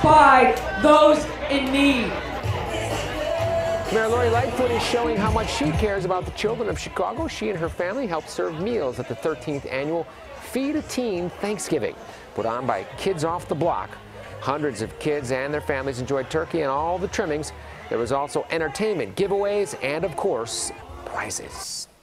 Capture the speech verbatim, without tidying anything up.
by those in need. Mayor Lori Lightfoot is showing how much she cares about the children of Chicago. She and her family helped serve meals at the thirteenth annual Feed a Teen Thanksgiving, put on by Kids Off the Block. Hundreds of kids and their families enjoyed turkey and all the trimmings. There was also entertainment, giveaways, and of course, prizes.